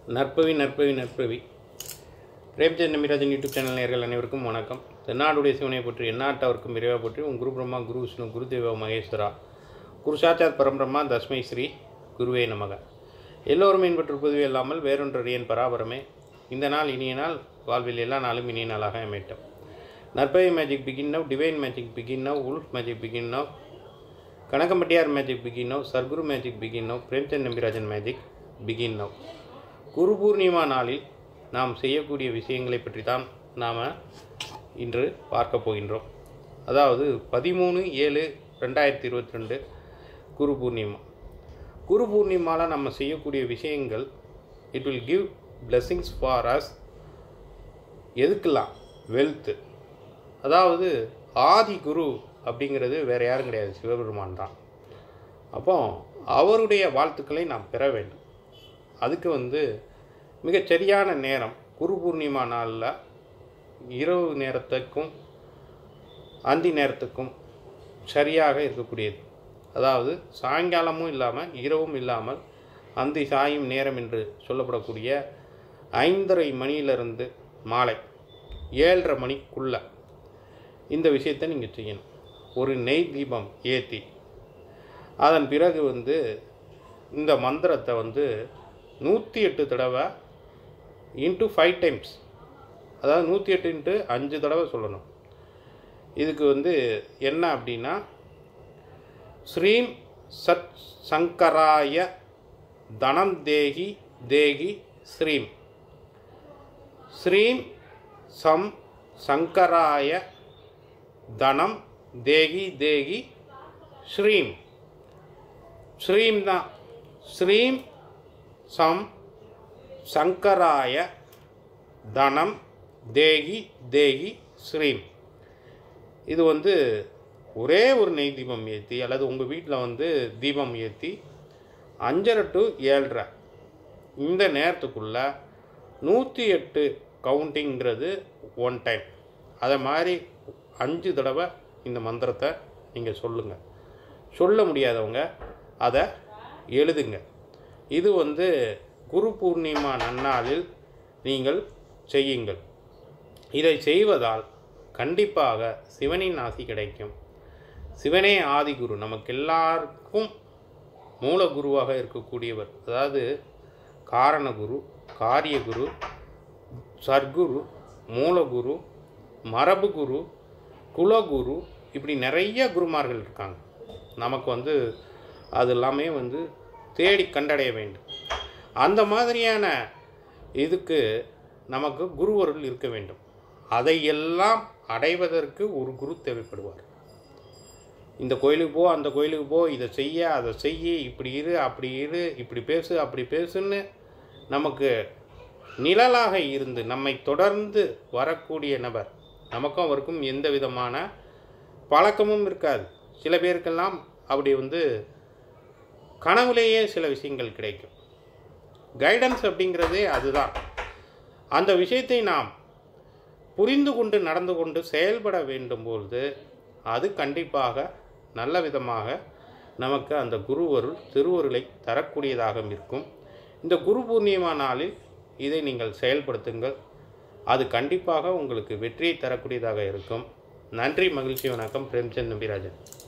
நற்பவி Premchand Nambirajan YouTube channel நேயர்கள் அனைவருக்கும் வணக்கம். தென்னாடுடைய சிவனை பற்றி எந்நாட்டவருக்கும் இறைவா பற்றி குரு பிரம்மா, குரு விஷ்ணு, குரு தேவ மகேஸ்வரா, குரு சாட்சாத் பரம்பிரம்மா, தஸ்மை ஸ்ரீ குருவே நமக. எல்லோரும் என்பற்றிருப்பதுவே இல்லாமல் வேறொன்றறியன் பராபரமே. இந்த நாள் இனிய நாள், வாழ்வில் எல்லா நாளும் இனிய நாளாக அமையட்டும். நற்பவி magic begin now, divine magic begin now, wolf magic begin now, Kanakampattiyar magic begin now, Sadguru magic begin now, Premchand Nambirajan magic begin now. Guru Purnima நாளில் நாம் செய்யக்கூடிய விஷயங்களை பற்றி தான் நாம் இன்று பார்க்க போகின்றோம். அதாவது 13/7/2022 குரு பூர்ணிமா. குரு பூர்ணிமாவில் நம்ம செய்யக்கூடிய விஷயங்கள் it will give blessings for us. எதுக்கெல்லாம்? வெல்த்து. அதாவது ஆதி குரு அப்படிங்கிறது வேறு யாரும் கிடையாது, சிவபெருமான் தான். அப்போ அவருடைய வாழ்த்துக்களை நாம் பெற வேண்டும். அதுக்கு மிகச்சரியான நேரம் குரு பூர்ணிமா நாளில் இரவு நேரத்துக்கும் அந்தி நேரத்துக்கும் சரியாக இருக்கக்கூடியது. அதாவது சாயங்காலமும் இல்லாமல் இரவும் இல்லாமல் அந்தி சாயும் நேரம் என்று சொல்லப்படக்கூடிய 5:30 மணியிலிருந்து மாலை 7:30 மணிக்குள்ளே இந்த விஷயத்தை நீங்கள் செய்யணும். ஒரு நெய் தீபம் ஏற்றி அதன் பிறகு இந்த மந்திரத்தை 108 தடவை இன்ட்டு 5 டைம்ஸ், அதாவது 108 இன்ட்டு 5 தடவை சொல்லணும். இதுக்கு என்ன அப்படின்னா, ஸ்ரீம் சத் சங்கராய தனம் தேகி தேகி ஸ்ரீம், ஸ்ரீம் சம் சங்கராய தனம் தேகி தேகி ஸ்ரீம். ஸ்ரீம் தான். ஸ்ரீம் சம் சங்கராய தனம் தேகி தேகி ஸ்ரீம். இது ஒரே ஒரு நெய் தீபம் ஏற்றி அல்லது உங்கள் வீட்டில் தீபம் ஏற்றி 5:30 to 7:30 இந்த நேரத்துக்குள்ளே 108 கவுண்டிங்கிறது 1 டைம். அதை மாதிரி 5 தடவை இந்த மந்திரத்தை நீங்கள் சொல்லுங்கள். சொல்ல முடியாதவங்க அதை எழுதுங்க. இது குரு பூர்ணிமா நன்னாளில் நீங்கள் செய்யுங்கள். இதை செய்வதால் கண்டிப்பாக சிவனின் ஆசி கிடைக்கும். சிவனே ஆதிகுரு, நமக்கு எல்லாருக்கும் மூல குருவாக இருக்கக்கூடியவர். அதாவது காரணகுரு, காரியகுரு, சர்க்குரு, மூலகுரு, மரபு குரு, குலகுரு, இப்படி நிறைய குருமார்கள் இருக்காங்க. நமக்கு அது எல்லாமே தேடி கண்டடைய வேண்டும். அந்த மாதிரியான இதுக்கு நமக்கு குருவருள் இருக்க வேண்டும். அதையெல்லாம் அடைவதற்கு ஒரு குரு தேவைப்படுவார். இந்த கோயிலுக்கு போ, அந்த கோயிலுக்கு போ, இதை செய்ய, அதை செய்ய, இப்படி இரு, அப்படி இரு, இப்படி பேசு, அப்படி பேசுன்னு நமக்கு நிழலாக இருந்து நம்மை தொடர்ந்து வரக்கூடிய நபர். நமக்கும் அவருக்கும் எந்த விதமான பழக்கமும் இருக்காது. சில பேருக்கெல்லாம் அப்படி கனவுலேயே சில விஷயங்கள் கிடைக்கும். கைடன்ஸ் அப்படிங்கிறதே அதுதான். அந்த விஷயத்தை நாம் புரிந்து கொண்டு நடந்து கொண்டு செயல்பட வேண்டும் பொழுது அது கண்டிப்பாக நல்ல விதமாக நமக்கு அந்த குருவருள் திருவருளை தரக்கூடியதாக இருக்கும். இந்த குரு பூர்ணிமா நாளில் இதை நீங்கள் செயல்படுத்துங்கள். அது கண்டிப்பாக உங்களுக்கு வெற்றியை தரக்கூடியதாக இருக்கும். நன்றி, மகிழ்ச்சி, வணக்கம். பிரேம்சந்த் நம்பிராஜன்.